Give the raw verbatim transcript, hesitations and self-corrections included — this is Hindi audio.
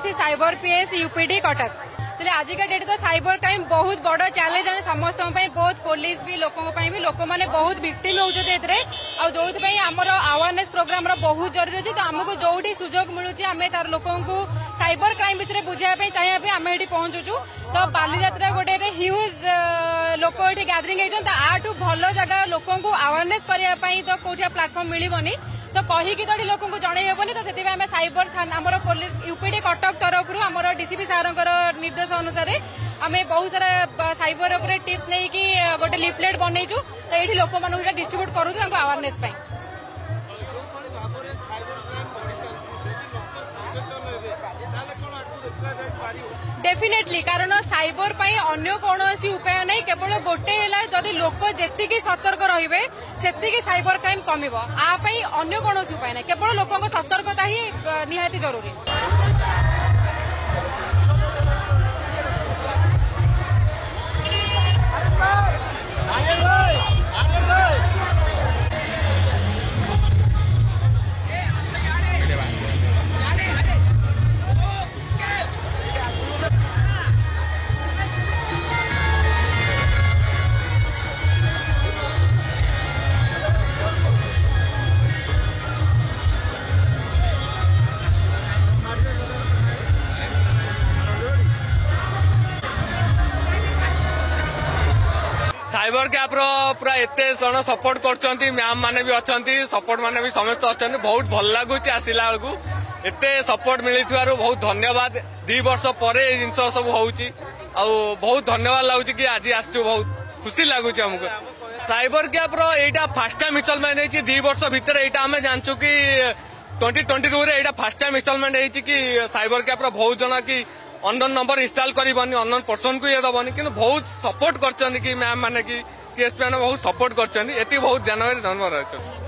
सी साइबर पीएस यूपीडी कटक। चलिए आजिका डेट तो साइबर क्राइम बहुत बड़ चैलेंज है समस्त बहुत पुलिस भी लोकों भी लोक मैंने बहुत विक्टिम होते जो आमर अवेयरनेस प्रोग्राम बहुत जरूरी अच्छे तो आमको जो सुजोग मिलूँ आम तार लोक साइबर क्राइम विषय बुझाई चाहिए आम ये पहुंचुचु तो बालीजात्रा गोटे ह्यूज लोक ये गैदरिंग होती आठू भल जगह लोक अवेयरनेस करने तो कौटिया प्लाटफर्म मिलबनी तो कहीकि तो लोक जनईबनी तो से आम साइबर थाना यूपीडी कटक तरफ आम डीसीपी सार निर्देश अनुसार आम बहुत सारा साइबर उपर टिप्स नहीं कि गोटे लिफलेट बनईचु तो ये लोक मान डिस्ट्रीब्यूट करूँ अवेयरनेस डेफिनेटली कारण साइबर अन्य कौन उपाय नहीं केवल गोटे जदि लोक जी सतर्क रे से साइबर क्राइम कमिब आपाई अन्य कौन उपाय नहीं केवल लोक सतर्कता ही निहाती जरूरी। साइबर कैप पूरा एते जन सपोर्ट कर मैम माने भी अच्छा सपोर्ट माने भी समस्त अच्छा बहुत भल लगुच आसला बेलू एते सपोर्ट मिली बहुत धन्यवाद दी वर्ष पर जिन सब हो बहुत धन्यवाद लगुच कि आज आसचु बहुत खुशी लगुच हमको साइबर कैप रहा फास्ट टाइम इनस्टॉलमेंट है दी वर्ष भितर यहाँ आम जानचु कि ट्वेंटी ट्वेंटी टू रे फास्ट टाइम इनस्टॉलमेंट है कि साइबर कैप बहुत जन कि अननोन नंबर इंस्टॉल करबनी अननोन पर्सन को ये दबनी कि बहुत सपोर्ट कर मैम माने कि एसपी मैंने बहुत सपोर्ट कर बहुत जानवर धन्यवाद।